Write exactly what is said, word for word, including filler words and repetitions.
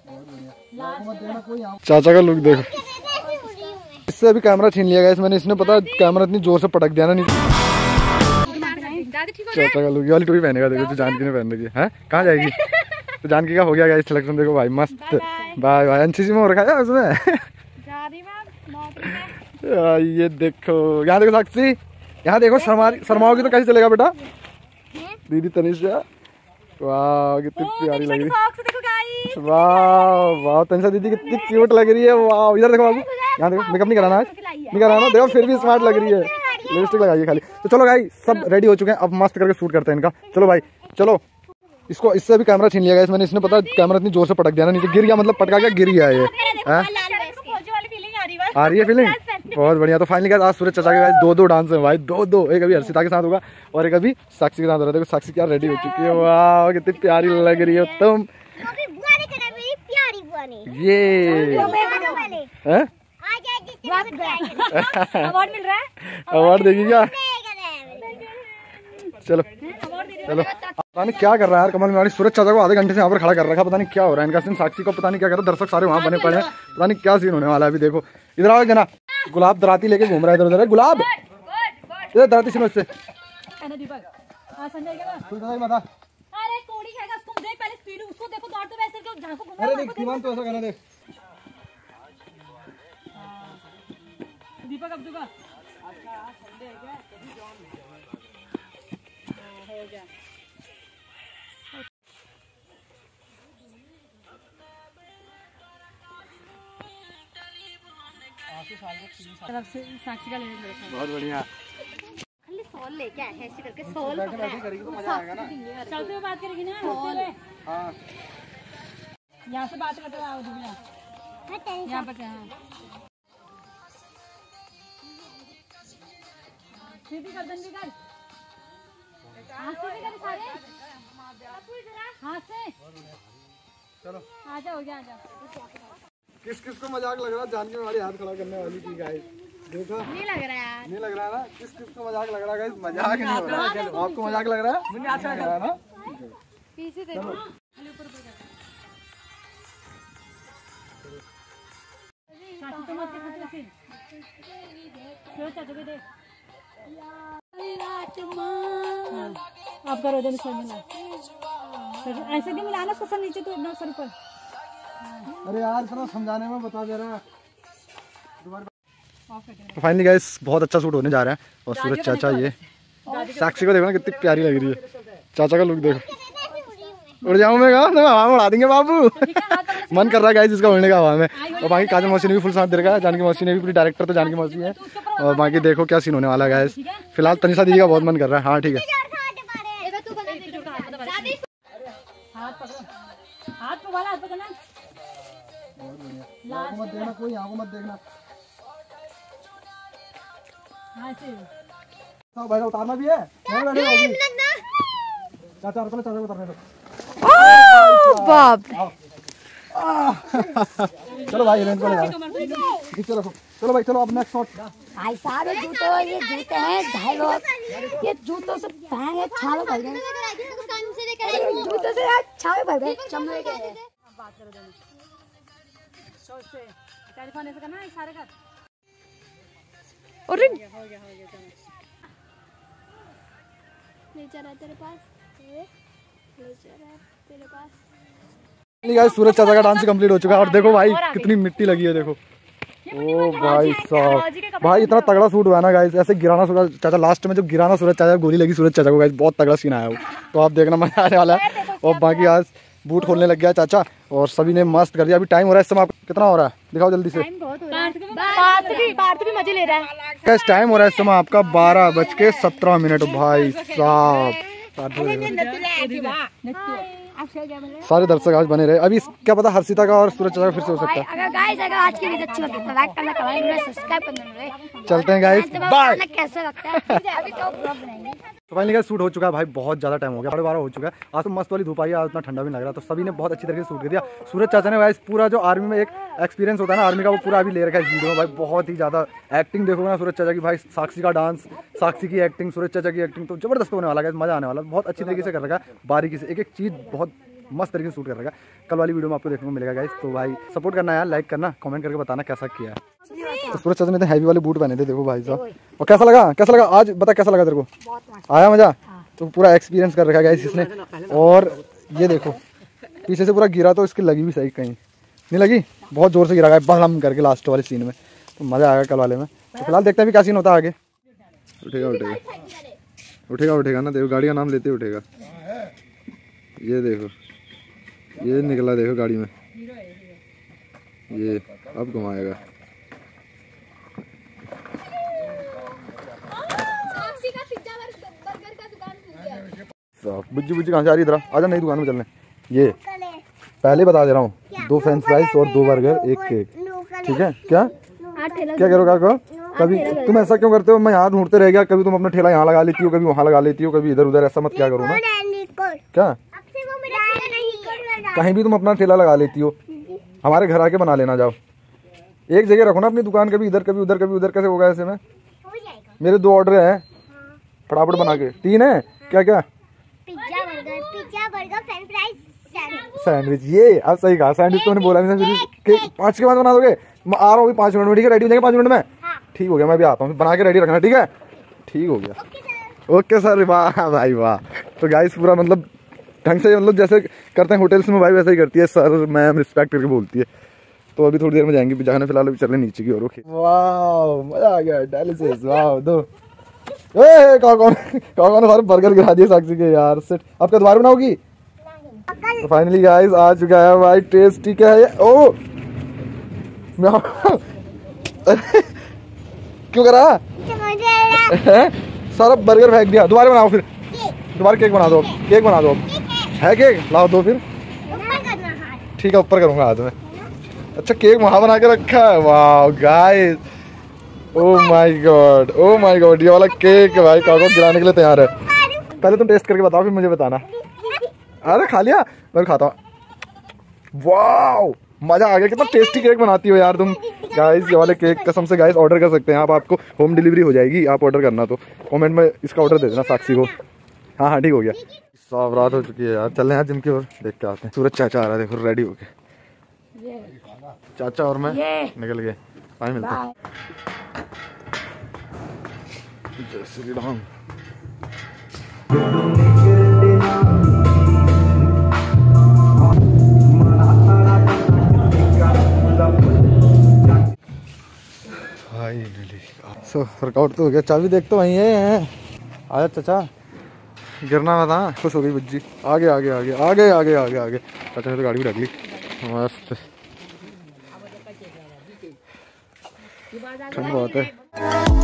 चाचा का लुक देखो। इससे अभी कैमरा छीन लिया गया मैंने, इसने पता कैमरा इतनी जोर से पटक दिया ना नीचे। चाचा का लुक, ये वाली टोपी पहनेगा देखो, तो जानकी ने पहन रखी है। कहाँ जाएगी? तो जानकी का हो गया गाइस सिलेक्शन, देखो भाई मस्त। बाय बाय एनसीसी में हो रखा है उसमें। ये देखो, यहाँ देखो साक्षी, यहाँ देखो शर्माओगी तो कैसे चलेगा बेटा। दीदी तनिषा, वाह कितनी प्यारी लग रही है। वाह वाह तनिषा दीदी कितनी क्यूट लग रही है। वाह इधर देखो बाबू, यहाँ देखो, मेकअप नहीं कराना आज, नहीं कराना, देखो फिर भी स्मार्ट लग रही है, लिपस्टिक लगाइए खाली। तो चलो भाई सब रेडी हो चुके हैं, अब मस्त करके शूट करते हैं इनका। चलो भाई चलो, इसको इससे अभी कैमरा छीन लिया गया मैंने, इसने पता कैमरा इतनी जोर से पटक दिया ना नीचे, गिर गया, मतलब पटका क्या गिर गया ये। आ रही है फीलिंग, बहुत बढ़िया। तो फाइनली आज सूरज चाचा के गाइस दो दो डांस है भाई, दो दो, एक अभी हर्षिता के साथ होगा और एक अभी साक्षी के साथ हो रहा है। देखो साक्षी क्या रेडी हो चुकी है, वाह कितनी प्यारी लग रही है तुम। ये अवार्ड मिल रहा है, अवार्ड देगी क्या? चलो चलो, पता नहीं क्या कर रहा है यार कमल मेवाड़ी, सूरज चाचा को आधे घंटे से यहाँ पर खड़ा कर रखा, पता नहीं क्या हो रहा है इनका सीन। साक्षी को पता नहीं क्या कर रहा है, दर्शक सारे वहाँ बने पड़े हैं, पता नहीं क्या सीन होने वाला है अभी। देखो इधर आओ जना, गुलाब दराती लेके घूम रहा है इधर उधर। गुलाब इधर दराती सुनो इससे। दीपक अब्दू का साक्षी का लेने बहुत बढ़िया। खाली सॉल लेके आए हैं, ऐसे करके सॉल करेगी तो मजा आएगा ना। चलते हुए बात करेगी ना, हाँ यहाँ से बात करते आओ यहाँ पर क्या है। सीधी गर्दन भी कर, हाथ से भी कर सारे, हाथ से। चलो आजा हो गया, आजा। किस किस को मजाक लग रहा है? जानकी हमारी हाथ खड़ा करने वाली थी गाइस, देखो नहीं लग रहा है, नहीं लग रहा ना? किस किस को मजाक लग रहा है गाइस? मजाक नहीं हो रहा है, आपको मजाक लग रहा है? मुझे अच्छा लग रहा है ना। पीछे देखो, आप करो इधर सर मिला, ऐसे भी मिलाना उसको सर नीचे, तो इतना सर ऊपर। अरे यार इतना समझाने में बता दे रहा। तो फाइनली गाइस बहुत अच्छा शूट होने जा रहा है। और सूरज चाचा, ये साक्षी को देखो ना कितनी प्यारी लग रही है। चाचा का लुक देखो। उड़ जाऊं मैं, कहा तो हवा में उड़ा देंगे बाबू। मन कर रहा है गाइस इसका उड़ने का हवा में। और बाकी काजल मौसी ने भी फुल साथ दे रखा है, जानकी मौसी ने भी, पूरी डायरेक्टर तो जानकी मौसी है। और बाकी देखो क्या सीन होने वाला है गाइस। फिलहाल तनिषा दीदी का बहुत मन कर रहा है। हाँ ठीक है, मत देखना कोई, यहाँ को मत देखना। तो भाई उतारना भी है, चाचा चाचा को उतारने दो। बाप चलो भाई रेंज को ले जाओ। चलो चलो भाई चलो, अब नेक्स्ट शॉट। भाई साहब ये जूते, ये जूते हैं ढाई लोग, ये जूतों से पैंगे छाले भर गए, जूतों से यार छाले भर गए चमड़े के। बात करो दोनों से, टेलीफोन ऐसे करना इशारे कर। अरे हो गया हो गया, चलो ले चला तेरे पास, ले चला तेरे पास। गाइस सूरज चाचा का डांस कंप्लीट हो चुका है। और देखो भाई कितनी मिट्टी लगी है, देखो। ओ भाई साहब, भाई इतना तगड़ा शूट हुआ ना गाइस, ऐसे गिराना सूरज चाचा लास्ट में जब गिराना सूरज चाचा, गोली लगी सूरज चाचा को गाइस, बहुत तगड़ा सीन आया वो। तो आप देखना मजा आने वाला है। और बाकी आज बूट खोलने लग गया चाचा और सभी ने मस्त कर दिया। अभी टाइम हो रहा है इस समय, कितना हो रहा है दिखाओ जल्दी से। मजे ले रहा है। कैसे टाइम हो रहा है इस समय आपका? बारह बज के सत्रह मिनट भाई साहब। सारे दर्शक आज बने रहे। अभी क्या पता हर्षिता का और सूरज चाचा का फिर से हो सकता है। अगर गाइस अगर आज की वीडियो अच्छी लगी तो लाइक करना, कमेंट करना, सब्सक्राइब करना। चलते हैं गाइस, बाय। कैसा लगता है अभी तो ब्लॉग बनाएंगे। तो फाइनली गाइस शूट हो चुका है भाई, बहुत ज्यादा टाइम हो गया, साढ़े बारह हो चुका है। आज तो मस्त वाली धूप आई है, आज इतना ठंडा भी लग रहा है। तो सभी ने बहुत अच्छी तरीके से शूट कर दिया। सूरज चाचा ने गाइस पूरा जो आर्मी में एक एक्सपीरियंस होता है ना आर्मी का, वो पूरा अभी ले रखा है इस वीडियो में भाई। बहुत ही ज्यादा एक्टिंग देखोगे ना सूरज चाचा की भाई, साक्षी का डांस, साक्षी की एक्टिंग, सूरज चाचा की एक्टिंग तो जबरदस्त होने वाला है, मजा आने वाला है। बहुत अच्छी तरीके से कर रखा है, बारीकी से एक एक चीज बहुत मस्त तरीके से शूट कर रखा है। कल वाली वीडियो में आपको देखने को मिलेगा गाइस। तो भाई सपोर्ट करना यार, लाइक करना, कमेंट करके बताना कैसा किया है। तो सूरज चाचा ने तो हैवी वाले बूट पहने थे, देखो भाई साहब। और कैसा लगा, कैसा लगा आज बता, कैसा लगा तेरे को? आया मजा? तो पूरा एक्सपीरियंस कर रखा है गाइस इसने। और ये देखो पीछे से पूरा गिरा तो इसकी लगी भी सही, कहीं नहीं लगी, बहुत जोर से गिरा गया बड़म करके लास्ट वाले सीन में। तो मजा आएगा कल वाले में। तो फिलहाल देखते हैं भी क्या सीन होता है आगे। उठेगा उठेगा उठेगा उठेगा ना, देखो गाड़ी का नाम लेते उठेगा। ये देखो ये निकला, देखो गाड़ी में ये अब घुमाएगा। बुज्जी बुज्जी कहाँ से आ रही, इधर आजा, नई दुकान में चलने। ये पहले बता दे रहा हूँ, दो फ्रेंच फ्राइज और दो बर्गर, एक केक, ठीक है? क्या क्या करो क्या करो? कभी तुम ऐसा क्यों करते हो? मैं यहाँ ढूंढते रह गया, कभी तुम अपना ठेला यहाँ लगा लेती हो, कभी वहाँ लगा लेती हो, कभी इधर उधर, ऐसा मत क्या करो ना। क्या कहीं भी तुम अपना ठेला लगा लेती हो, हमारे घर आके बना लेना। जाओ एक जगह रखो ना अपनी दुकान, कभी इधर कभी उधर कभी उधर, कैसे होगा ऐसे में? मेरे दो ऑर्डर हैं, फटाफट बना के। तीन है क्या क्या? Pizza burger, pizza burger, French fries, sandwich. ये अब सही कहा, सैंडविच तो मैंने बोला नहीं। पाँच के बाद बना दोगे? मैं आ रहा हूँ पाँच मिनट में, ठीक है? रेडी हो जाएंगे पाँच मिनट में? ठीक हो गया, मैं भी आता हूँ, बना के रेडी रखना, ठीक है? ठीक हो गया, ओके सर। वाह भाई वाह। तो गाइस पूरा मतलब ढंग से, मतलब जैसे करते हैं होटल्स में भाई, वैसे ही करती है सर मैम, रिस्पेक्ट करके बोलती है। तो अभी थोड़ी देर में जाएंगे पिज्जा खाने, फिलहाल अभी चल रहे नीचे की ओर। वाह मजा आ गया, डेलिशियस। वाह दो ए कौन कौन कौन कौन बर्गर गिरा दिए साक्षी के यार। सेट अब क्या दोबारा बनाओगी? तो फाइनली गाइस आ चुका है भाई टेस्टी। क्या है ये? ओ क्यों करा? सारा बर्गर फेंक दिया। दोबारा बनाओ, फिर दोबारा केक बना दो, केक बना दो। है केक लाओ दो, फिर ठीक है ऊपर करूंगा हाथ में। अच्छा केक वहां बना के रखा है, वाह guys, oh my God, oh my God. ये वाला केक भाई कागज गिराने के लिए तैयार है। पहले तुम टेस्ट करके बताओ, फिर मुझे बताना। अरे खा लिया, मैं खाता हूँ। वाह मजा आ गया, कितना टेस्टी केक बनाती हो यार तुम। गाइस ये वाले केक कसम से गाइस ऑर्डर कर सकते हैं आप, आपको होम डिलीवरी हो जाएगी। आप ऑर्डर करना तो कमेंट में इसका ऑर्डर दे देना साक्षी को। हाँ हाँ ठीक हो गया। सब रात हो चुकी है यार, चल रहे हैं जिम की ओर, देख के आते हैं। सूरज चाचा आ रहा है, देखो रेडी होके। चाचा और मैं निकल गए, आए मिलते हैं। जय श्री राम। सो वर्कआउट तो हो गया, चाबी देख तो वहीं है। आजा चाचा, गिरना मत। हाँ खुश हो गई बुज्जी। आगे आगे आगे आगे आगे आगे आगे। चाचा ने तो गाड़ी भी रख ली, मस्त। ठंड बहुत है।